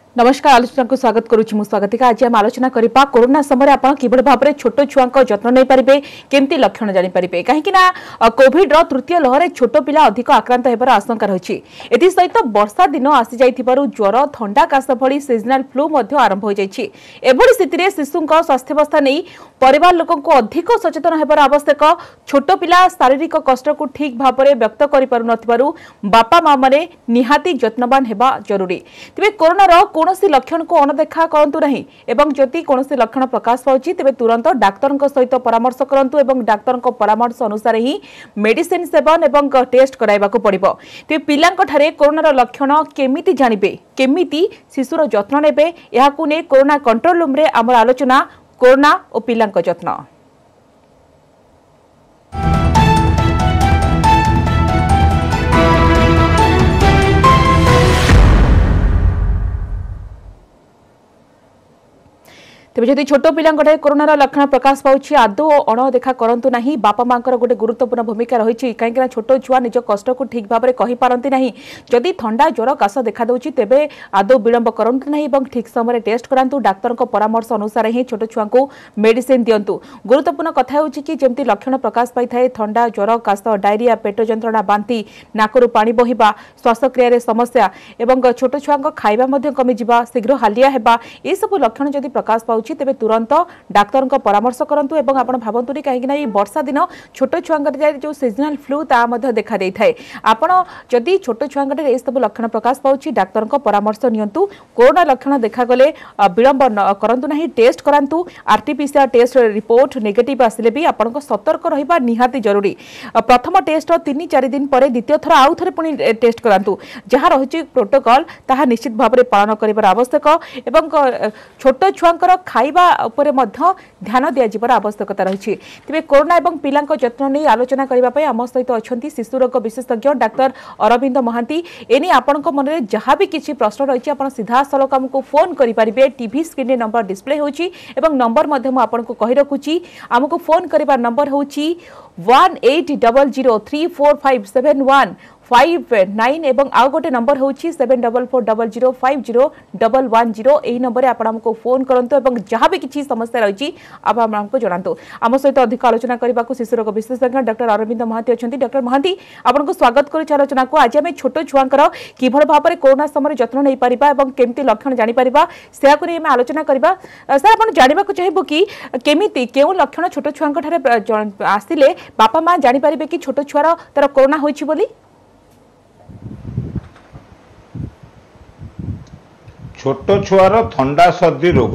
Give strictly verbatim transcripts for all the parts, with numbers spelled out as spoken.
नमस्कार आलोचना को स्वागत करुच्ची मु स्वागतिका आज आम आलोचना करबा कोरोना समय आप किभଳି भाबरे छोट छुआ जत्न नहीं पारे केमती लक्षण जानी पारे कहीं कोविड रो तृतीय लहर छोट पिला अधिक आक्रांत होबार आशंका रही एसहित वर्षा दिन आसी जाइथिबारु ज्वर थंडा काश भली सीजनाल फ्लू आरंभ हो जाइछि। एभली स्थिति शिशु स्वास्थ्यावस्था नहीं परिवार लोक अधिक सचेतन होबार आवश्यक। छोट पिला शारीरिक कष्ट को ठीक भाव में व्यक्त कर पारु बापा माँ माने निहाती जत्नवान हेबा जरूरी। तेबे कोरोनार कौनसी लक्षण को अणदेखा करंतु नहीं एवं जदि कौनसी लक्षण प्रकाश पाउछि तेबे तुरंत डाक्तर सहित परामर्श करंतु एवं डाक्तर परामर्श अनुसार ही मेडिसिन सेवन एवं टेस्ट कराइबाकू पड़िबो। तेबे पिलांक ठारे कोरोनार लक्षण केमिति जानिबे केमिति शिशुर जत्न नेबे याकू ने कोरोना कंट्रोल रूम रे हमर आलोचना कोरोना और पिलांक जत्न। तेज जदि छोट पिला कोरोनार लक्षण प्रकाश पाउछि आदौ अणदेखा करंतु नहीं बापा माँ गोटे गुरुत्वपूर्ण भूमिका रही कहीं छोट छुआ निज कष्ट को ठीक भाव में कहि पारंती नहीं। जदि थंडा ज्वर काश देखा दूची तेबे आदौ विलंब करंतु नहीं एवं ठीक समय टेस्ट करांतु डाक्तर परामर्श अनुसार ही छोट छुआ को मेडिसिन दिंतु। गुरुत्वपूर्ण कथा होछि कि जेमती लक्षण प्रकाश पाई थाए थंडा ज्वर काश डायरिया पेट जंत्रणा बांती नाकरू पानी बहिबा श्वासक्रिया समस्या एवं छोट छुआ खाइबा मध्य कमी जिबा शीघ्र हालिया हेबा ए सब लक्षण जदि प्रकाश पाउछि तेबे तुरंत डाक्तर परामर्श करंतु एवं आपण भावंतुनी कहीं वर्षा दिन छोट छुआ जो सीजनाल फ्लू ता मध्य देखा दे थाए आपण जदि छोट छुआ ए सब लक्षण प्रकाश पाउछि डाक्तर परामर्श नियंतु। कोरोना लक्षण देखा गले विलंब करंतु नहीं टेस्ट करांतु। आरटीपीसीआर टेस्ट रिपोर्ट नेगेटिव आसिले भी आपण सतर्क रहिबा निहाती जरूरी। प्रथम टेस्ट तीन चार दिन पर द्वितीय थर आउ थे पुणी टेस्ट करांतु जहाँ रही प्रोटोकॉल ताहा निश्चित भाव में पालन करिबार आवश्यक एवं छोट छुआ खाइबा उपरे मध्य ध्यान दिया आवश्यकता रही। तेज कोरोना एवं पिलांक जत्न नहीं आलोचना करने आम सहित अच्छा शिशु रोग विशेषज्ञ डाक्तर अरविंद महांती एने आपण मन में जहाँ भी किसी प्रश्न रही आप सीधा सलक आमको फोन करेंगे। टीवी स्क्रीन नंबर डिस्प्ले होची एवं नंबर आपको कही रखुची आमको फोन करिबार नंबर होची one eight double zero three four five seven one five nine एवं आउ गोटे नंबर होची seven double four double zero five zero double one zero यही नंबर आप हमको फोन करंतु एवं जहाँ भी किसी समस्या रही आप हमको जनातु। आम सहित अधिक आलोचना करने को शिशु रोग विशेषज्ञ डॉक्टर अरविंद महांती अच्छा। डॉक्टर महांती आपको स्वागत करुच्ची आलोचना को। आज आम छोट छुआंकर किभଳି भाव में कोरोना समय जत्न नहीं पारिबा एवं केमती लक्षण जानिपारिबा सेया को आम आलोचना करबा। सर आपण जानिबाकू चाहिबो कि केमिति केउ लक्षण छोट छुआंक ठारे आसिले बापा माँ जानिपारिबे कि छोट छुआर तार कोरोना होइछि बोली? छोट छुआर थंडा सर्दी रोग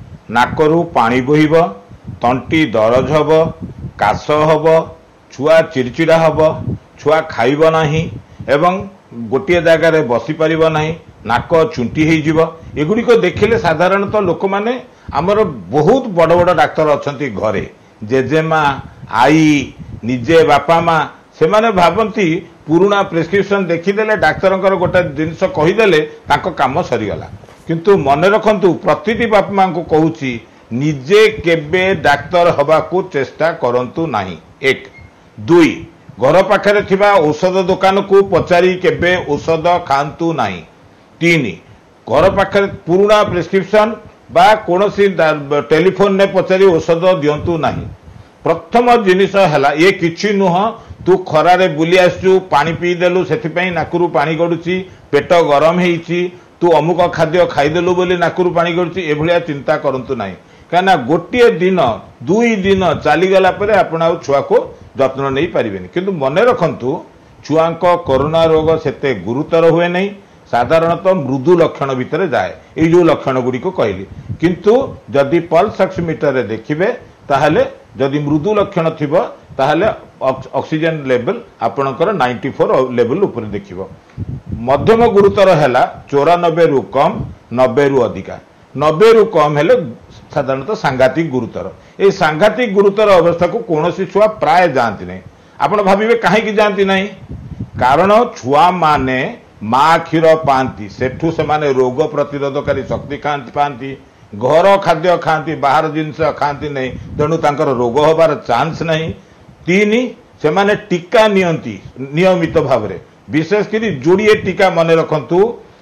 नाकरू पानी बोहिब तंटी दरज हब काश हब छुआ चिड़चिड़ा हब छुआ खाइब नाही एवं गोटे जगार बसी पारिब नाही नाक चुंटी होइजिब एगुड़िक देखिले साधारणतः लोक माने आमर बहुत बड़ बड़ डाक्तर अछंती घरे जेजेमा आई निजे बापा माँ से माने भावंती पुराना प्रेस्क्रिप्शन देखीदेले डाक्तर गोटे जिनस कहीदेले तांको काम सरीगला। किंतु मन रखंतु प्रतिटी बापा माँ को कहूची निजे केबे डाक्तर हवा को चेष्टा करंतु नाही। एक दुई घर पाखरे थिबा औषध दुकान को पचारी केबे औषध खांतु नाही। तीन घर पाखरे पुराना प्रेस्क्रिप्शन बा कोनोसी टेलीफोन ने पचारी औषध दियंतु नाही। प्रथम जिनिस हला ये किछि नुह तू खरारे बुली आसु पानी पी देलु सेथिपई नाकुरु पानी गडुची पेट गरम हेइची तू अमुक खाद्य खाईदेलु बोली नाकुरु पानी गडुची एभलिया चिंता करंतु नाही। काना गोटे दिन दुई दिन चलीगला परे आपण आ छुआ को जत्न नहीं पारिबेनी। किंतु मने रखंतु छुआंक कोरोना रोग सेते गुरुतर हुए नहीं साधारणतः मृदु लक्षण भितर जाए ये जो लक्षण गुड़ी को कहली। किंतु जदि पल्स ऑक्सीमीटर देखिबे ताहले जदि मृदु लक्षण थिबो ताहले ऑक्सीजन लेवल आपणकर नाइंटी फोर लेवल ऊपर देखिबो। मध्यम गुरुतर हैला चौरानबे रु कम नब्बे रु अधिका नब्बे रु कम हेले साधारणतः सांघातिक गुरुतर। ये सांघातिक गुरुतर अवस्था को कौनसी छुआ प्राय जानती नहीं। आपण भाविबे काहे जानती नहीं कारण छुआ माने माँ क्षीर पाती सेठू से माने रोग प्रतिरोधकारी शक्ति खाती पाती घर खाद्य खाती बाहर जिनस खाती नहीं तेणु तांकर रोग होबार चांस नहीं। तीन से माने टीका नियंती नियमित भाव में विशेषकर जोड़िए टीका मन रखंतु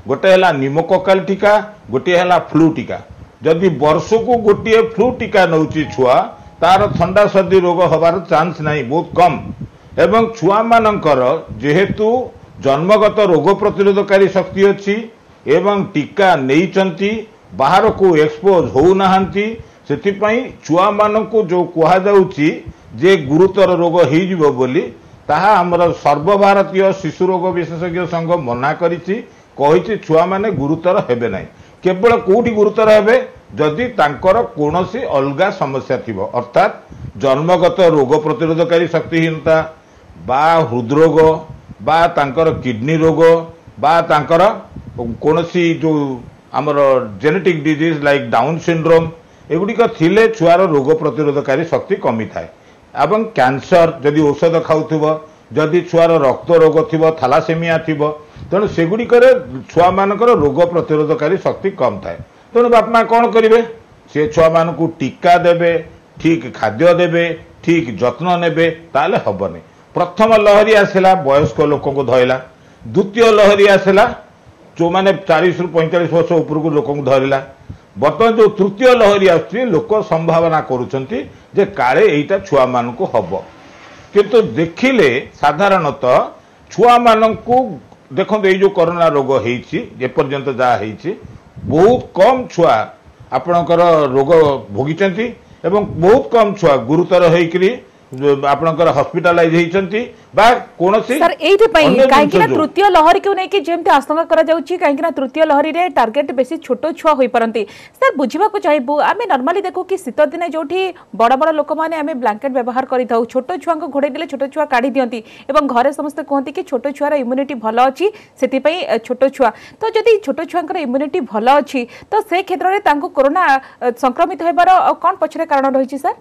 गोटे है निमोकोकाल टीका गोटे है फ्लू टीका जदि वर्ष को गोटे फ्लू टीका नौ छुआ तार थंडा सर्दी रोग हबार चांस नहीं बहुत कम एवं छुआ मानकर जेहेतु जन्मगत रोग प्रतिरोधकारी शक्ति अच्छी एवं टीका नहीं बाहर को एक्सपोज होना से छुआ मान को जो कहुच्ची जे गुरुतर रोग हो बोली ताहा आमर सर्वभारतीय शिशु रोग विशेषज्ञ संघ मना करी छुआ माने गुरुतर हेबे नहीं केवल कोठी गुरुतर हेबे जदि तांकर कोनोसी अलगा समस्या थिबो अर्थात जन्मगत रोग प्रतिरोधकारी शक्तिहीनता बा हृदरोग बा तांकर किडनी रोग बा तांकर कोनोसी जो आमर genetic disease like Down syndrome एगुड़िक थिले छुआर रोग प्रतिरोधकारी शक्ति कमी थाए एवं कैंसर जदि औषध खाउथबो जदि छुआर रक्त रोग थिबो थैलासेमिया थिबो तेणु सेगुड़िकर छुआ मानकर रोग प्रतिरोधकारी शक्ति कम थाए तेणु बाप माँ कौन करेंगे से छुआ मान को टीका देवे ठीक खाद्य देवे ठीक जत्न नेबे ताले हबनी प्रथम लहरी आसला वयस्क लोक को धरला द्वितीय लहरी आसला जो मैंने चालीस रु पैंतालीस वर्ष उपरक लोक धरला बर्तमान जो तृतीय लहरी आसुची लोक संभावना करुछंती जे काले एटा छुआ मान को हब किंतु देखिले साधारणतः छुआ मान को देखो ये जो कोरोना रोग होती पर्यंत जहाँ होती बहुत कम छुआ आपणकर रोग भोगी एवं बहुत कम छुआ गुरुतर होकरी आपणकर हॉस्पिटलाइज होती बा कोनोसी सर एठी पई काहेकि ना तृतीय लहरी को नै कि जेमते आशंका करा जाउची काहेकि ना तृतीय लहरी रे टार्गेट बेसी छोटो छुआ होई परंती सर बुझिबा को चाहबो आमे नॉर्मली देखो कि शीत दिने जोठी बड़ बड़ लोक माने आमे ब्लैंकेट व्यवहार करि थाउ छोटो छुआ को घोड़े दिले छोटो छुआ काढी दियंती एवं घरे समस्त कहंती कि छोटो छुआ रा इम्यूनिटी भलो अछि सेति पई छोटो छुआ तो जदि छोटो छुआ कर इम्यूनिटी भलो अछि तो से क्षेत्र रे तांको कोरोना संक्रमित हेबार कोन पछरे कारण रहिछि सर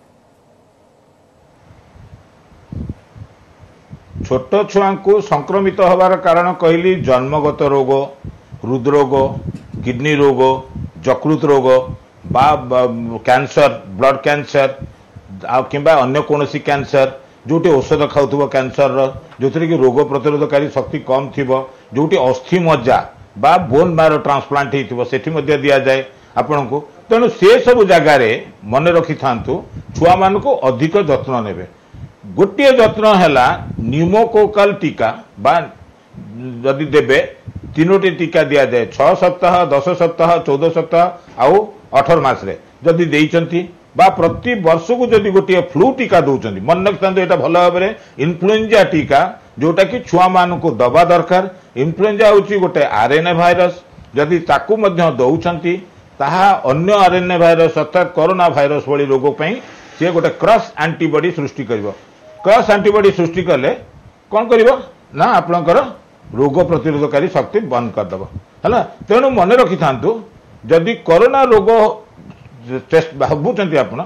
छोट छुआ को संक्रमित होबार कारण कहली जन्मगत रोग हृदरोग किडनी रोग यकृत रोग बा कैंसर ब्लड कैंसर किंबा अन्य कोनोसी कैंसर जोटी औषध खाउथबो कैंसर जो कि रोग प्रतिरोधकारी शक्ति कम थिबो जोटी अस्थि मज्जा बा बोन मारो ट्रांसप्लांट हिथिबो सेठी मध्ये दिया जाए आपन को तेणु से सब जगार मन रखि थांतु छुआ मान को अधिक जत्न नेबे गोटे जत्न है निमोकोकाल टीका बा जदि देबे तीनोटी टीका दिया जाए छह सप्ताह दस सप्ताह चौदह सप्ताह आउ अठर मास रे जदि देइचंती बा प्रति वर्ष को जदि गोटे फ्लू टीका दौरान मन रखता यहाँ भल भाव में इन्फ्लुएंजा टीका जोटा कि छुआ मान को दबा दरकार इन्फ्लुएंजा हूँ गोटे आरएनए भाइरस जदि ताकू दौरान ताहा अन्य आरएनए भाइरस अर्थात कोरोना भाइरस भली रोग सी गोटे क्रॉस एंटीबॉडी सृष्टि कर क्रॉस एंटीबॉडी सृष्टि कले कौन कर ना आपणकर रोग प्रतिरोधकारी शक्ति बंद करदेव है तेणु मन रखि था जदि कोरोना रोग टेस्ट भावुं आप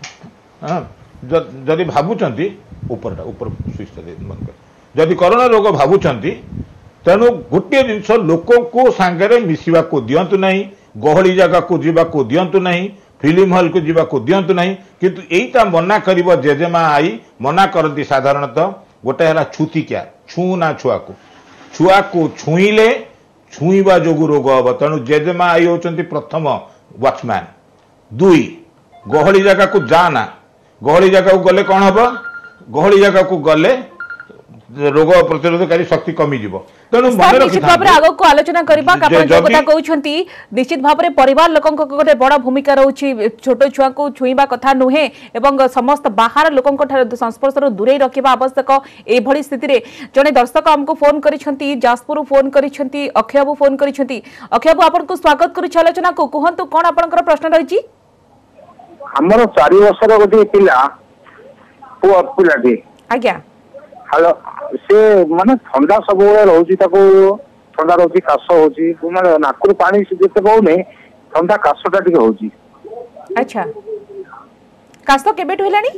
जदि भावुं ऊपर ऊपर स्विच बंद कर जदि कोरोना रोग भावुं तेणु गोटे जिनस लोक को सांगे मिसवा को दिंतु नहीं गहली जगह को जीवा को दिंतु नहीं फिल्म हॉल को जीवा को दिंतु नहीं किंतु एटा मना कर जेजेमा आई मना करती साधारणतः गोटे है छुतिकिया छू ना छुआ को छुआ को छुईले छुईवा जोगु रोग हम तेणु जेजेमा आई होती प्रथम वॉचमैन दुई गहली जगह को जाना गहली जगह को गले कौन हम गहली जगह को गले रोग प्रतिरोधकारी शक्ति कमी जीव तेणु निश्चित भाव में आगो को आलोचना करबा आपण जो कथा कहउछंती निश्चित भाव में परिवार लोकन को गोटे बड़ भूमिका रहउछि छोट छुआ को छुईबा कथा नुहे एवं समस्त बाहर लोकन को संस्पर्श रो दूरे रखिबा आवश्यक ए भली स्थिति रे जने दर्शक हमको फोन करिसंती जासपुर फोन करिसंती अक्षय बाबू फोन करिसंती अक्षय बाबू आपन को स्वागत करू आलोचना को कहंतु कोन आपनकर प्रश्न रहिछि हमर चार वर्षर गोटे पिला पुआ पिलाटी आज्ञा हेलो से माने ठंडा सब रोची ठंडा रोची काश होची माने नाकुर पानी जेते पाउने ठंडा काशटा टिके होची अच्छा काश केबेट होलानी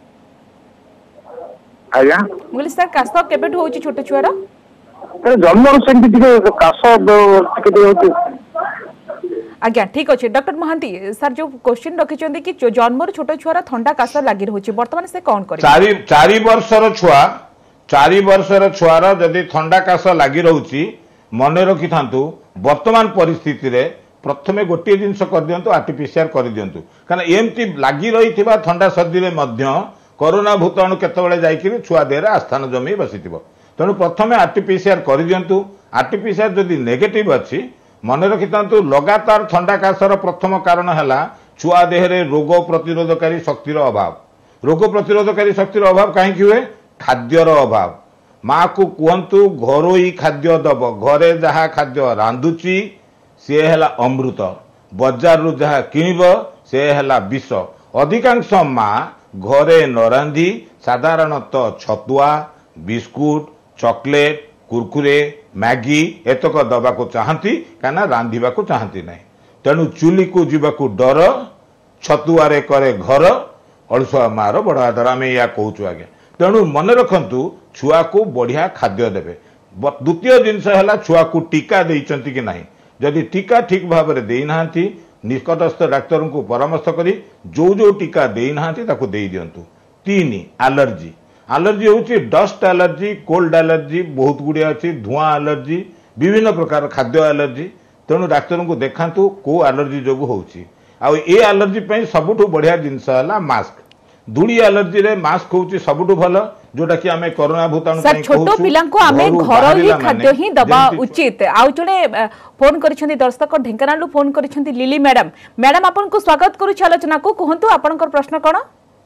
आज्ञा मुली सर काश केबेट होची छोटे छुआरा तर जन्म सेंटी टिके काश टिके होची आज्ञा ठीक अच्छे डॉक्टर महांती सर जो क्वेश्चन रखिछंती कि जन्म छोटे छुआरा ठंडा काश लागि रहउची वर्तमान से कोन करी चारि चारि वर्षर छुआ चारि वर्षर छुआर जदि ठंडा काश लगी रोची मन रखि थांतु वर्तमान परिस्थिति रे प्रथमे गोटे जिनस कर दियंतु आरटीपीसीआर कर दियंतु कारण एमती लागी रही ठंडा सर्दी रे मध्य कोरोना भूताणु केतबेले जाइकिरि छुआ देह आस्थान जमी बसिथिबो तेणु प्रथमे आरटीपीसीआर कर दियंतु आरटीपीसीआर जदि नेगेटिव अछि मन रखि थांतु लगातार ठंडा काशर प्रथम कारण हैला छुआ देह रे रोग प्रतिरोधकारी शक्तिर अभाव रोग प्रतिरोधकारी शक्तिर अभाव कहीं हुए खाद्यर अभाव माँ को कहतु घरोई खाद्य दब घरे जहाँ खाद्य रांधुची सी है अमृत बजार रु जहाँ किणब से है विष अधिकांश माँ घरे न रांधि साधारणतः छतुआ बिस्कुट चॉकलेट कुरकुरे मैगी एतक दबा को चाहती कहीं रांधिबा को चाहती नहीं तेणु चुली को जीवाकू डर छतुआरे करे घर अड़ुआ मार बड़ आदर आम या कहूँ आज्ञा तेणु मन रखु छुआ को बढ़िया खाद्य देवे द्वितीय जिनस है छुआ को टीका देइचंती कि नहीं जदि टीका ठीक भाव में देना निकटस्थ डाक्तर को परामर्श करी जो जो टीका देना ताकू दे दिंतु तीन एलर्जी एलर्जी हूँ डस्ट एलर्जी कोल्ड एलर्जी बहुत गुड़िया अच्छी धुआं एलर्जी विभिन्न प्रकार खाद्य एलर्जी तेणु डाक्तर को देखातु को एलर्जी जो होची आ ये एलर्जी पे सबुठ बढ़िया जिनस है मास्क धूली एलर्जी रे मास्क होची सबुठ भल जोटा कि आमे कोरोना भूताणु सर छोटो पिला को आमे घर ही खाद्य ही दबा उचित आउ जणे फोन करिसेंती दर्शक ढेंकानालु फोन करिसेंती लिली मैडम मैडम आपन को स्वागत करू छ आलोचना को कहंतु आपनकर प्रश्न कोन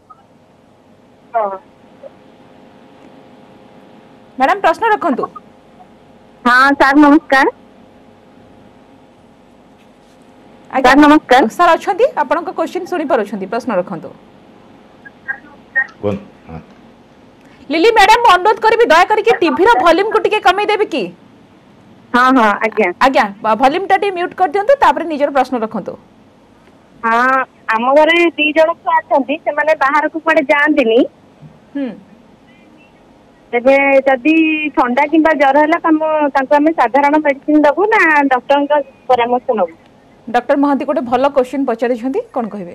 मैडम प्रश्न रखंतु हां सर नमस्कार सर नमस्कार सर अछंती आपन को क्वेश्चन सुनि परछंती प्रश्न रखंतु कोन लिली मैडम अनुरोध करबी दया करके टीवी रो वॉल्यूम को टिके कमी देबे की हां हां आज्ञा आज्ञा वॉल्यूम टा म्यूट कर दियंतु तापर निजर प्रश्न रखंतु हां हम घरे दी जण को आछंती से माने बाहर को पड़े जानतिनी हम तेबे जदी ठंडा किबा ज्वर हला हम तांको हम साधारण मेडिसिन दबु ना डॉक्टर का परामर्श नबु डॉक्टर महांती कोटे भलो क्वेश्चन पचारि छंती कोन कहबे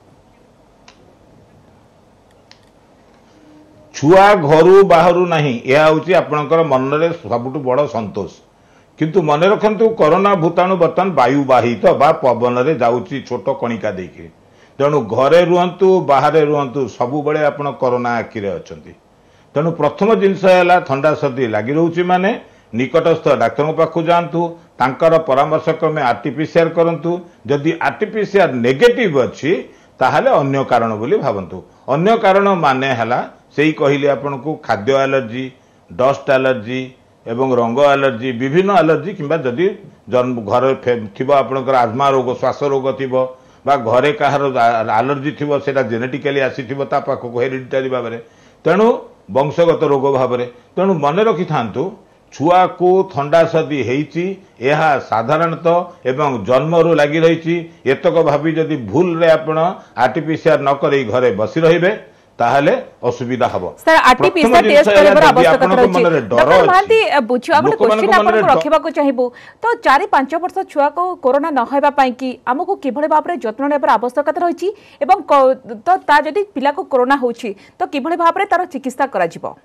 छुआ घरू बाहरु नहीं यह हूँ आपणकर मन में सबुठ बड़ संतोष किंतु मन रखु कोरोना भूताणु बर्तमान वायुवाहित बा पवन में जाऊँगी छोट कणिका देकी तेणु घरे रुहतु बाहर रुहतु सबु बड़े आपण कोरोना आखिरे अच्छा तेणु प्रथम जिनस है ठंडा सर्दी लगी रोचे माने निकटस्थ डाक्तर पाखु जातु तांकर परामर्श क्रमे आरटीपीसीआर करंतु जदि आरटीपीसीआर नेगेटिव अच्छी ताहले अन्य कारण बोली भावंतु अन्य कारण माने हला सेही कहली आपन को खाद्य एलर्जी डस्ट एलर्जी एवं रंग एलर्जी विभिन्न एलर्जी किंबा जदि जन्म घर थी आपनकर आजमा रोग श्वास रोग थी बा घरे कहार एलर्जी थी सेटा जेनेटिकली आसीथिबो ता पाखको हेरिडिटरी भाव में तेणु वंशगत रोग भाव में तेणु मन रखि थांतु छुआ को ठंडा सर्दी हेची यह साधारणतः एवं जन्मरू लगी रही एतक भावी जदि भूल रे आपण आरटीपीसीआर न करी घरे बसी रहिबे ताहले असुविधा हबो सर आरटीपीसीआर टेस्ट करबर आवश्यकता रहछि डॉक्टर महांती बुझिया गोटे क्वेश्चन आपन को रखिबा को चाहिबो तो चार पाँच वर्ष छुआ को कोरोना न होबा पई कि हमको किभळे भाबरे जत्न नेबर आवश्यकता रहिछि एवं तो ता जदि पिला को कोरोना होछि तो किभळे भाबरे तार चिकित्सा करा जिवो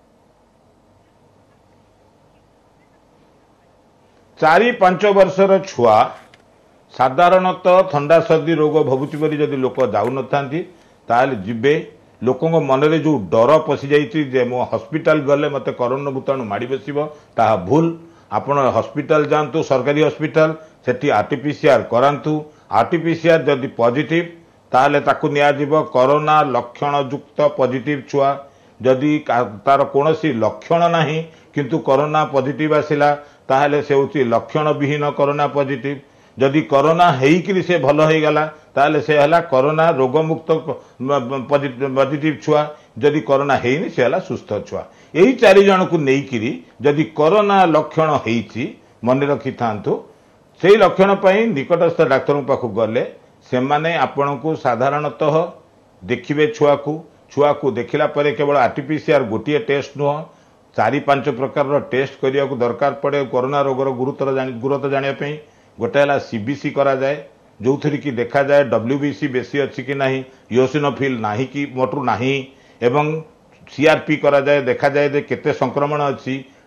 चारि पांच वर्षर छुआ साधारणतः ठंडा सर्दी रोग भोगुची बरी जदि लोक जाऊ नथांती ताहले जिबे लोकों मन में जो डर पशि जाइए मो हॉस्पिटल गले मते कोरोना भूताणु माड़ी बसिबो ताहा भूल आपण हॉस्पिटल जातु सरकारी हॉस्पिटल सेठी आरटीपीसीआर करांतु आरटीपीसीआर जदि पॉजिटिव ताहले ताकू निया जिवो कोरोना लक्षण युक्त पॉजिटिव छुआ जदि तार कोनोसी लक्षण नाही किंतु कोरोना पॉजिटिव आसिला ताहले से होची लक्षण विहीन कोरोना पॉजिटिव जदि कोरोना हेइकरी से भल हो गला ताहले से हला कोरोना रोगमुक्त पॉजिटिव छुआ जदि कोरोना हेइनी से हला सुस्थ छुआ यही चारि जन को नेइकरी जदि कोरोना लक्षण हेइची मन रखि थांतु सेही लक्षण पई निकटस्थ डाक्टर पाखु गले से माने आपण को साधारणतः देखिबे छुआ को छुआ को देखिला परे केवल आरटीपीसीआर गोटिए टेस्ट नुह चारि पांच प्रकार टेस्ट करिया को दरकार पड़े कोरोना रोगर गुरुतर गुरुतर जानिया पई गोटे है सीबीसी करा जाए जो थी कि देखा जाए डब्ल्यूबीसी बेसी अच्छी कि नहीं इओसिनोफिल नाही कि मोटू नाही एवं सीआरपी करा जाए देखा जाए जे केते संक्रमण अच्छी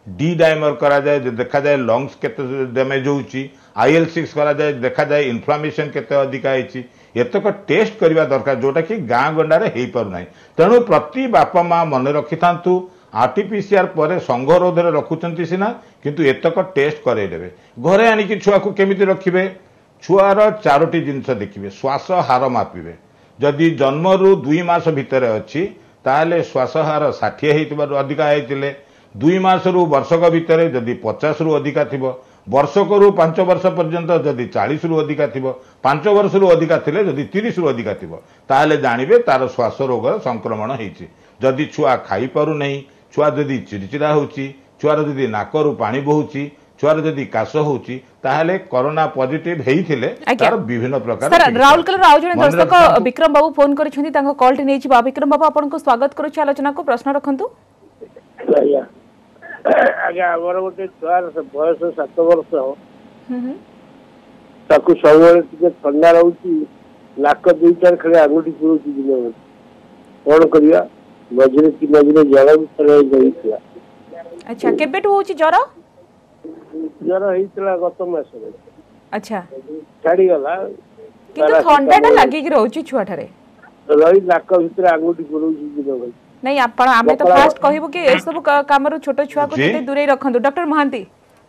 डी डायमर करा जाए देखा जाए लंग्स केते डैमेज होउची आई एल सिक्स करा जाए देखा जाए इन्फ्लामेशन केते अधिका होइची एतक टेस्ट करबा दरकार जोटा कि गाँ गंडारे हेई पारु नाही तेणु प्रति बापा माँ मन रखि थांतु आरटीपीसीआर पर संघरोध रे रखुचंती सिना किंतु एतक टेस्ट करे देबे घरे आनी कि छुआ को केमिति रखिबे छुआर चारोटी जिनस देखिबे श्वास हार मापिबे जदि जन्म रु दुई मास भितर अच्छी ताहले श्वास हार षाठिए हेतिबारु अधिका हेतिले दुई मास रु वर्षक भितर जदि पचास रु अधिका थिबो वर्षक रु पांच वर्ष पर्यंत जदि चालीस रु अधिका थिबो पांच वर्ष रु अधिका थिले जदि तीस रु अधिका थिबो ताहले जानिबे तार श्वास रोग संक्रमण हेछि जदि छुआ खाई पारु नहीं छुआ जदि चिड़चिड़ा होउची छुआर जदि नाकरु पानी बहुची छुआर जदि काश होउची ताहले कोरोना पॉजिटिव हेइथिले तार विभिन्न प्रकार सर राउरकेला आउ जने दर्शक विक्रम बाबू फोन करिसथि तांको कॉल टी नेछि बा विक्रम बाबू आपन को स्वागत करू छी आलोचना को प्रश्न रखंतु आज्ञा आज्ञा हमर गोटे छुआर बयस सात वर्ष हम्म ताकू सबले टिके ठंडा रहउची नाक दुईटार खले आंगुठी पुरुची दिन कोन करिया मझरे की मझरे जड़ थरे गईला अच्छा केबेटू होची जरा जरा हेतला गत मास रे अच्छा छाड़ी गला किंतु ठंडाटा लागि कि रहउची छुआ ठरे रही नाक भीतर आंगुठी पुरुची दिन भाई नहीं आपण आमे तो फास्ट कहबो कि ए सब काम रो छोटो छुआ को जते दूरे रखंतु डॉक्टर महांती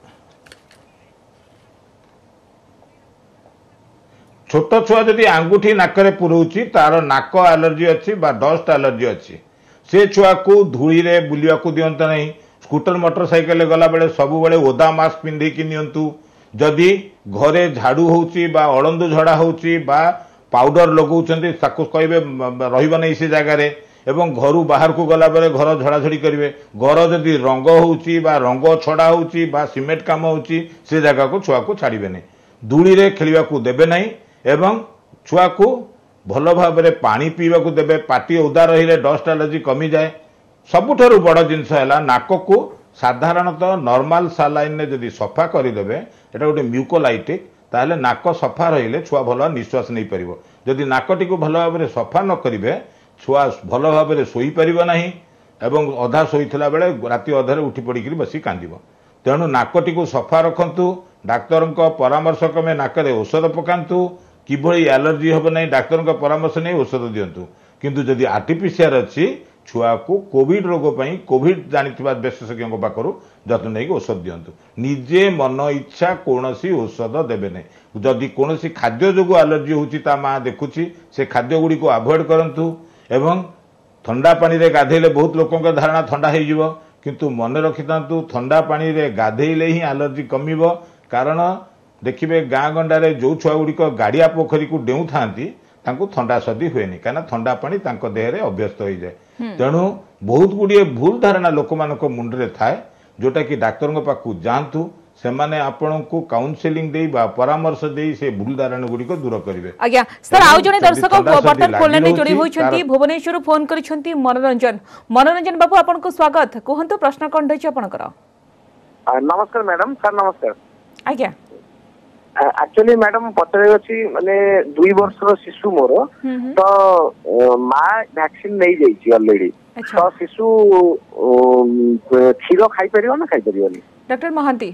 छोट छुआ जदि आंगुठी नाकरे पुरौची तार नाक एलर्जी अच्छी बा डस्ट एलर्जी अच्छी से छुआ को धूली रे बुलिया को दियंत नहीं स्कूटर मोटरसाइकेल गला बेले सब बेले ओदा मास्क पिंधि कि नियंतु जदि घरे झाड़ू होउची बा अळंदु झड़ा होउची बा पाउडर लगौचंती ताको कहबे रहिबा नै से जागा रे एवं घरु बाहर को गला बेले घर झड़ाझड़ी करिवे घर जदि रंग होउची बा रंग छड़ा होउची बा सीमेंट काम होउची से जागा को छुआ को छाड़िबे नै धूली रे खेलिबा को देबे नै एवं छुआ को भल भाव में पानी पीवा को देबे पाटी ओदा रहिले डस्ट एलर्जी कमी जाए सबुठारु बड़ जिनस है नाक को साधारणतः नॉर्मल सालाइन ने जदि सफा करदेवे एटा गोटे म्यूकोलाइटिक ताहले नाक सफा रहिले छुआ भल निश्वास नहीं परिबो जदि नाकटी को भल भाव में सफा न करिवे छुआ भल भाव में सोई परिबो नाही एवं अधा सोईथिला बेले राति अधारे उठी पड़ी बसी कांदिबो तेणु नाकटी को सफा रखंतु डाक्तर परामर्श क्रमे नाकरे औषध पकांतु किभली एलर्जी हम ना डाक्तर परामर्श नहीं औषध दिंतु किंतु जदि आरटीपीसीआर अच्छी छुआ को कोविड रोग पर कोविड जानिथिबा विशेषज्ञ पाखु जत्न नहीं औषध दिंतु निजे मन इच्छा कौन औषध देवे ना जदि कौन खाद्य जो एलर्जी होता माँ देखुची से खाद्य गुड़ी को अवॉइड करंतु एवं ठंडा पानी रे गाधेले बहुत लोकों का धारणा ठंडा हो किंतु मन रखि था ठंडा पानी रे गाधेले ही एलर्जी कमिब कारण देखिए गाँ गंडारे जो छुआ गुड़िक गाड़िया पोखरी को डेऊ था ठंडा सर्दी हुए कहीं ठंडा पानी देह में अभ्यस्त हो जाए तेणु बहुत गुड़िए भूल धारणा लोक मान मुंडे थाए जोटा कि डाक्तर पाखु जातु से माने आपण को काउंसलिंग दे बा परामर्श दे से भूल धारणा गुड़िक दूर करेंगे। आज्ञा सर आउ जने दर्शक बर्तन खोलने में जोड़ी होइछंती भुवनेश्वर फोन करिछंती मनोरंजन मनोरंजन बाबू आपन को स्वागत कहंतु प्रश्न कोन दैछ आपनकर। नमस्कार मैडम सर नमस्कार। आज्ञा एक्चुअली मैडम पचरे अछि माने दुई वर्षर शिशु मोर तो माँ वैक्सीन नहीं जाइछि ऑलरेडी तो शिशु क्षीर खाई परियो ना खाई परियोनी डॉक्टर महांती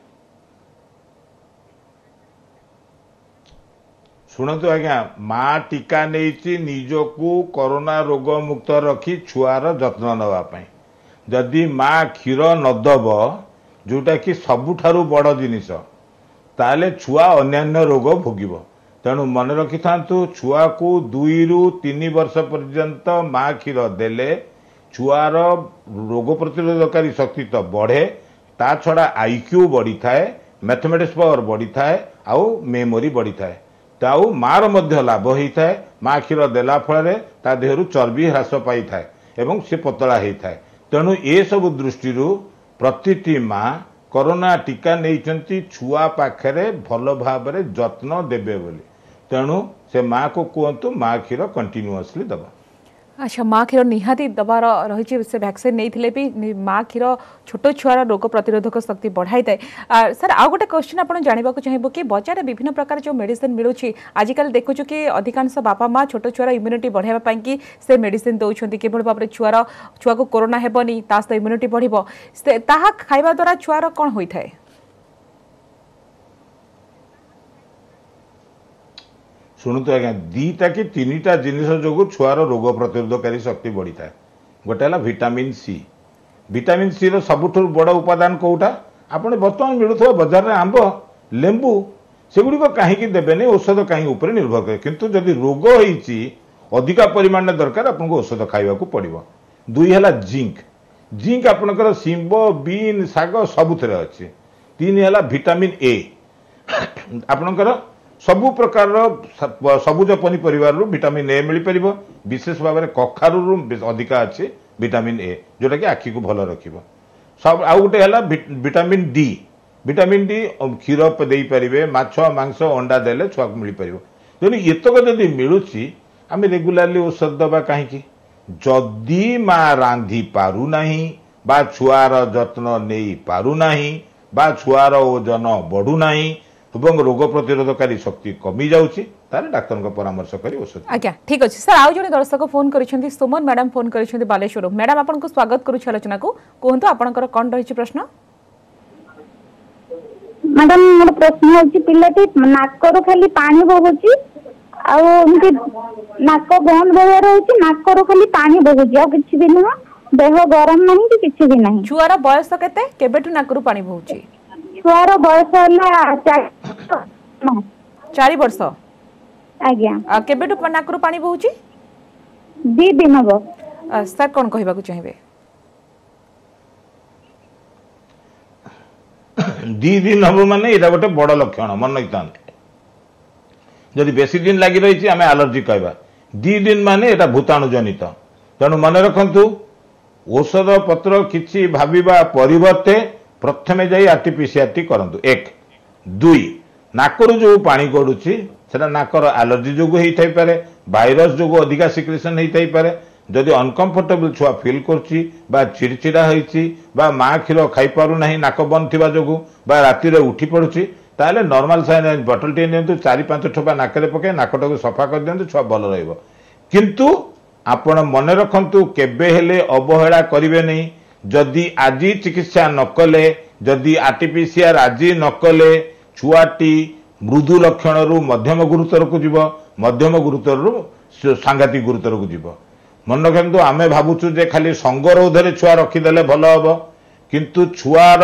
शुणु आज्ञा माँ टीका नहीं निजको कोरोना रोग मुक्त रखी छुआर जत्न नापी जदि माँ क्षीर नदब जोटा कि सबुठारु बड़ जिनिस ताले छुआ अन्यान्य रोग भोगिब तेणु मन रखि था छुआ को दुई रु तीन वर्ष पर्यंत माँ क्षीर देले छुआर रोग प्रतिरोधकारी शक्ति तो बढ़े ता छड़ा आईक्यू बढ़ी थाए मैथमेटिक्स पावर बढ़ी थाए आउ मेमोरी बढ़ी थाए ताऊ मार मध्य लाभ होता है माँ क्षीर देला फल ता देहरु चर्बी ह्रास पाई थाए एवं से पतला होता है तेणु ए सब दृष्टि प्रतिटी माँ कोरोना टीका नहीं छुआ पाखरे भल भाव जत्न देवे बोली तेणु से माँ को कहतु माँ क्षीर कंटिन्यूअसली दबा। अच्छा माँ क्षीर निहाती दबार रही से वैक्सीन नहीं भी माँ क्षीर छोट छुआर रोग प्रतिरोधक शक्ति बढ़ाई थाए। सर आउ गोटे क्वेश्चन आप जानवा चाहबू कि बजार में विभिन्न प्रकार जो मेडिसिन मिलूँ आजिकल देखुँ कि अधिकांश बापा माँ छोट छुआर इम्यूनिटी बढ़ावा कि से मेडिसिन दौरान किभली भाव में छुआर छुआ को कोरोना हेबनी ता सहित इम्यूनिटी बढ़िबो ताहा खाइबा द्वारा छुआर कौन होता है? शुणु आज्ञा दीटा कि तीन टा जिनिस जो छुआर रोग प्रतिरोधकारी शक्ति बढ़ी था। गोटे है विटामिन सी। विटामिन सी रो सबुठ बड़ उपादान कौटा आपने बर्तमान मिलूवा बजार में आंब लेंबू सेगुड़ी कहीं देवेनि औषध कहीं ऊपर निर्भर करे किंतु जदि रोग होती अधिका परिमाण दरकार आपको औषध खाइबा पड़ो। दुई है जिंक। जिंक आपणकर शिंब बीन शाग सबुथ अच्छे। तीन है विटामिन ए आपणकर सबु प्रकार सबुज पनीपरिवार विटामिन ए मिल पार विशेष भाव में कखारू अधिका अच्छे विटामिन ए जोटा कि आखि को भल रख सब आउ गोटे है विटामिन डी। विटामिन डी क्षीर दे पारे माछ मांस अंडा देले छुआ को मिल पार तेणु एतक जदि मिलूँ आम रेगुलाली औषध दबा कहीं जदि माँ रांधि पारुना बा छुआर जत्न नहीं पारुना बा छुआर ओजन बढ़ुना एवं रोग प्रतिरोधकारी शक्ति कमी जाउछि तारे डाक्टर को परामर्श करी औषध। आज्ञा ठीक अछि सर। आउ जने दर्शक फोन करिसेंती सुमन मैडम फोन करिसेंती बालेश्वर। मैडम आपन को स्वागत करू आलोचना को कोहंतो आपनकर कोन रहिछि प्रश्न? मैडम मोर प्रश्न होछि पिलाटी नाकरो खाली पानी बहुछि आ उनके नाक बंद भया रहछि नाकरो खाली पानी बहुछि आ किछि भी न देह गरम नहीं कि किछि भी नहीं। छुआर बयस केते केबेठु नाकरू पानी बहुछि? छुआर बयस होला चार वर्ष। आज्ञा केबेठु नाकरू पानी बहुछि? दी दिन हबो। सर कोन कहबा को चाहबे? दी दिन हम माने एटा गोटे बड़ लक्षण मन रखिता। जदि बेसी दिन लगी रही आम एलर्जी कहबा दी दिन माने एटा भूताणु जनित। तेणु मन रखु औषध पत्र किछि भाविबा परिवर्ते प्रथमे जाई आरटीपीसीआरटी करंतु। एक दुई नाकरू जो पानी गड़ुची सेटा नाकर एलर्जी जो होई पारे भाइरस जो अधिका सिक्रेशन होई पारे जदि अनकंफर्टेबल छुआ फील करछि बा चिड़चिड़ा होईछि बा माँ क्षीर खाई पारु नाही नाक बंद थिबा जोगु बा राति रे उठी पड़ुछि ताले नॉर्मल साइन बॉटल टे नियंतु चारि पांच ठोपा नाकरे पके नाकटको सफा कर दियंतु छुआ भल रहइबो। किंतु आपण मन रखंतु केबे हेले अवहेला करिवे नहीं। जदि आज चिकित्सा न कले जदि आरटीपीसीआर आज न कले छुआटी मृदु लक्षण रु मध्यम गुरुतर को जीव मध्यम गुरुतर रु सांघातिक गुरुतर को जीव। मन रखु आमे भावुचु जे खाली संगरोधरे छुआ रखिदेले भल हम किंतु छुआर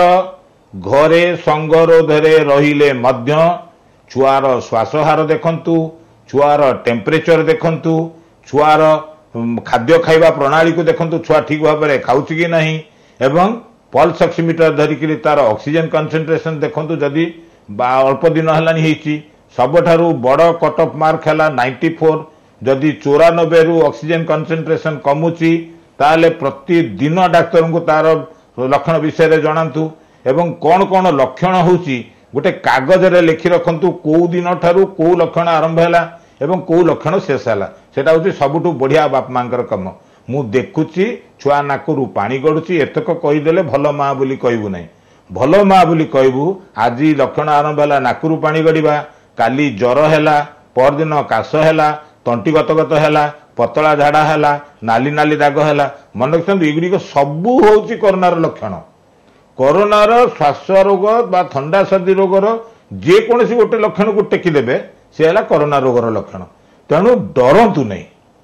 घरे संगरोधरे रहिले मध्य छुआर श्वासहार देखंतु छुआर टेम्परेचर देखंतु छुआर खाद्य खाइबा प्रणाली को देखंतु छुआ ठीक भाव में खाउछि कि नहीं एवं पल्स ऑक्सीमीटर धरिकी तार ऑक्सीजन कंसंट्रेशन देखंतु जदि अल्प दिन हेलानी हेछि सबठारु बड़ कट ऑफ मार्क है नाइंटी फोर जदि चौरानबे रु ऑक्सीजन कंसंट्रेशन कमुची ताले प्रतिदिन डाक्तर को तार लक्षण विषय जनातु एवं कौन कौन लक्षण होची गोटे कागज रे लिखि रखंतु को दिन ठारू को लक्षण आरंभ हैला एवं को लक्षण शेष हैला सेटा होची सबुठु बढ़िया बाप मांकर कम। मु देखुची छुआ नाकरू पानी गडुची एतक कहि देले भलो मां बोली कहबू नहीं भलो मां बोली कहबू आज लक्षण आरंभ हैला नाकरू पानी गडिबा काली ज्वर हैला परदिन काश हैला तंटी गत गत हैला पतला झाड़ा हैला नाली नाली दाग हैला मन रखंतु एगुडी सबू होची कोरोनार लक्षण। कोरोनार श्वास रोग बा थंडा सर्दी रोगर जेकोसी गोटे लक्षण को टेकीदेवे सी है कोरोना रोगर लक्षण। तेणु डरतु नहीं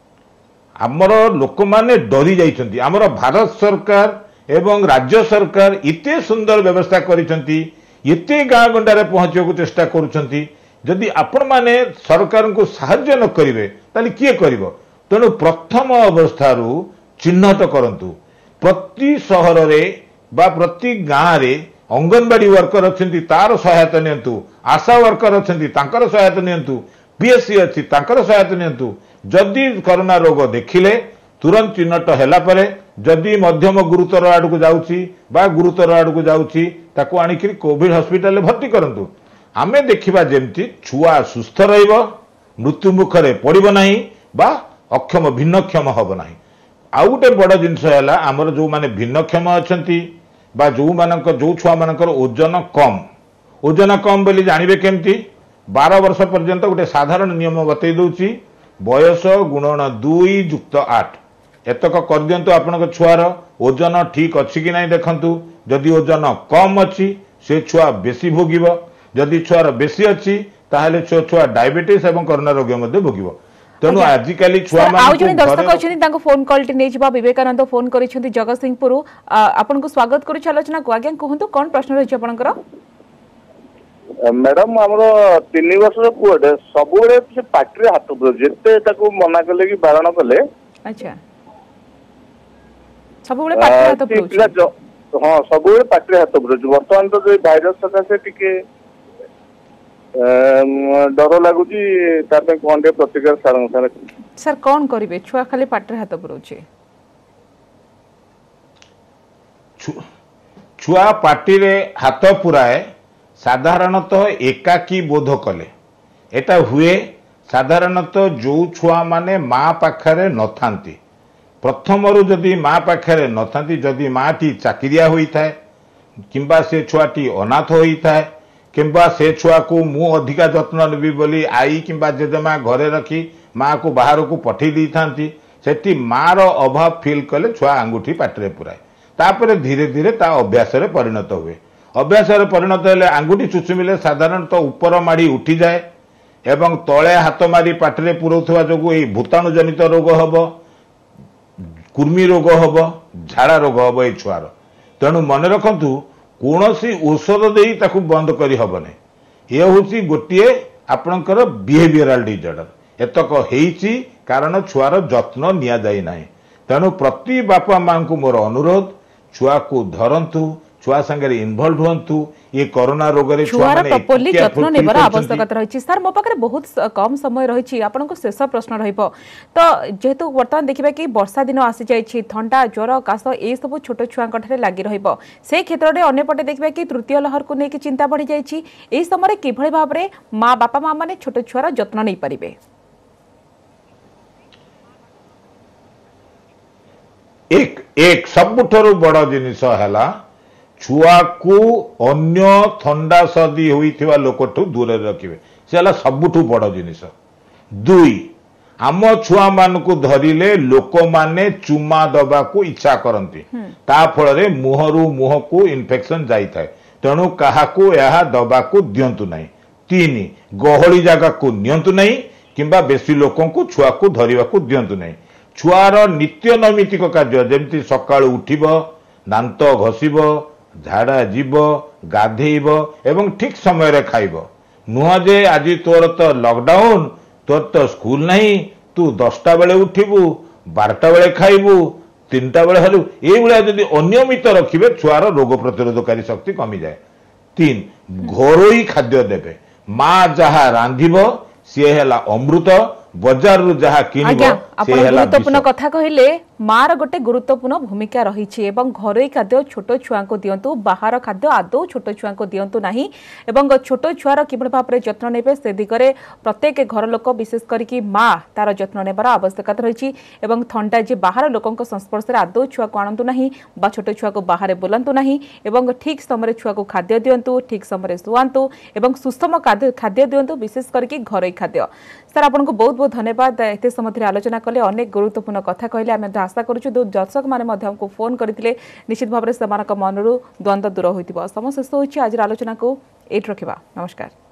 आमर लोक मैंने डरी जाइछंती। आमर भारत सरकार एवं राज्य सरकार इते सुंदर व्यवस्था करिसेंती एते गाँ गंडारे पहुँचवा चेष्टा करुछंती। जदि आपण माने सरकार को साहाय्य न करिवे ताली किए करिवो। तेणु प्रथम अवस्थारू चिन्हट करंतु प्रति सहर रे बा प्रति गाँव रे अंगनवाड़ी वर्कर अच्छी तार सहायता नियंतु आशा वर्कर अच्छी तांकर सहायता नियंतु पीएससी अच्छी तांकर सहायता नियंतु। जदि कोरोना रोग देखिले तुरंत चिन्हट हैला परे जदि मध्यम गुरुतर आड़ को जाउची बा गुरुतर आड़ को जाउची ताको आनिकरी कोविड हॉस्पिटल भर्ती करंतु। आमे देखिबा जेमती छुआ सुस्थ रहिबो मृत्यु मुखरे पड़िबो नाही बा अक्षम भिन्नक्षम हम ना। आउ गोटे बड़ जिनस है आमर जो माने भिन्नक्षम अच्छा जो मानक जो छुआ मानकर ओजन कम ओजन कम बोली जानवे केमती बारह वर्ष पर्यंत गोटे साधारण नियम बतई दूची बयस गुणन दुई जुक्त आठ एतक कर दिंतु आपण छुआर ओजन ठीक अच्छी कि नहीं देखंतु जदि ओजन कम अच्छी से छुआ बेसी भोगिब जदि छुआर बेसी अच्छी ताहले छुआ डायबिटीज एवं कोरोना रोग मध्य भोगिब तेणु आजिकल छुआ दर्शक अच्छे फोन कॉल नहीं विवेकानंद फोन कर जगतसिंहपुर आपन को स्वागत करुछ आलोचना को आज्ञा कहतु कौन प्रश्न रही आपनकर मैडम हमरो तीन वर्ष पुअटे सबुले से पार्टी हाथ जेते ताको मना कले कि बारण कले अच्छा सबुले पार्टी हाथ हां सबुले पार्टी हाथ वर्तमान तो जो भाइरस सकासे टिके डर लगुची तापे कोन दे प्रतिकार सारंग सार सर कोन करिवे छुआ खाली पार्टी हाथ पुरोचे छुआ पार्टी रे हाथ पुराए साधारणतः एकाकी बोध कले एटा हुए साधारणतः जो छुआ माने माँ पाखरे न थांती प्रथम रु जदि माँ पाखरे न थांती जदि माँ टी चाकिरिया होई थाए किंबा से छुआटी अनाथ होई थाए किंबा से छुआ को मु अधिका जत्न नेबी बोली आई किंबा जेजेमा घरे रखी माँ को बाहर को पठे दी थांती सेठी माँ रो अभाव फील कले छुआ अंगूठी पाटरे पुराए तापरे धीरे धीरे ता अभ्यास रे परिणत हुए अभ्यास परिणत हेले आंगुठी चुचुमिले साधारणतः ऊपर माड़ी उठी जाए एवं तले हाथ मारी पाटरे पुरौथवा जोगु एई भूताणु जनित रोग हब कुर्मी रोग हब झाड़ा रोग हब ए छुआर तेणु मन रखंतु कौनसी औषध देई ताकू बंद करी हबने ये होची गोटिए आपणकर बिहेवियरल डिसऑर्डर एतक हेइची कारण छुआर जत्न निया जाई नाही तेणु प्रति बापा मां को मोर अनुरोध छुआ को धरंतु छुआ संगे इनवॉल्व हुंतु ये कोरोना रोग रे छुआ माने प्रॉपर्ली जत्न नेबर आवश्यकता रही सर मो पाखरे बहुत कम समय रही आपन को शेष प्रश्न रहिबो तो जेहेतु वर्तमान देखिबा कि वर्षा दिन आसी जाइछि ठंडा ज्वर काश ए सब छोट छुआ कठरे लागि रहिबो से क्षेत्र रे अन्य पटे देखिबा कि तृतीय लहर को नेकी चिंता बढ़ी जाइछि ए समय रे किभଳି भाबरे मां बापा मां माने छोट छुआर जत्न नै परिबे एक एक सबुठरो बड़ जिनिस हैला छुआ को अन्य थंडा सर्दी होइथिबा लोकठु दूर रखिबे से हला सबुठु बड़ जिनिस दुई आम छुआ मान को धरिले लोक माने चुमा दबा को इच्छा करंती ता फल रे मुहरु मुह को इन्फेक्शन जाई थाए तेणु काहा को यहा दबा को दियंतु नाही तीन गहली जागा को नियंतु नाही किंबा बेसी लोकों को छुआ को धरिबा को दियंतु नाही छुआर नित्य नैमित्तिक कार्य जमती सकाळु उठिबो दांत घसीब झाड़ा जीव गाधेब एवं ठीक समय रे खाइब नुह जे आज तोर तो लॉकडाउन तोर तो स्कूल नहीं तू दसटा बेले उठिबू बारटा बेले खाइबू तीनटा बेले हलु ए भलिया जदि अनियमित रखिबे छुआर रोग प्रतिरोधकारी शक्ति कमी जाए तीन घरोई खाद्य देबे माँ जहा रांधिब सी हैला अमृत बजार रु जहा किनिबो से हैला गुरुत्वपूर्ण कथा कहिले मार गोटे गुरुत्वपूर्ण भूमिका रही एवं घरोई खाद्य छोट छुआ को दिंतु बाहर खाद्य आदौ छोट छुआ को दिंतु नहीं एवं छोट छुआर किभଳି भाबरे जत्न नेबे से दिगरे प्रत्येक घर लोक विशेष करिकि माँ तार जत्न नेबार आवश्यकता रही एवं थंडा जे बाहर लोकंक संस्पर्श रे आदौ छुआ को आणंतु नहीं बा छोट छुआ को बाहर बुलंतु नहीं एवं ठीक समय छुआ को खाद्य दिंतु ठीक समय सुआंतु एवं सुषम खाद्य दिंतु विशेष करिकि घरोई खाद्य सर आपन को बहुत बहुत धन्यवाद एते समय आलोचना कले अनेक गुरुत्वपूर्ण कथा कहले आमे आशा करूछु दर्शक माने मध्य हमको फोन करथिले निश्चित भाबरे समानक मनरु द्वंद्व दूर होइतिबो समस्त शेष होछि आज आलोचना को एट रखिबा नमस्कार।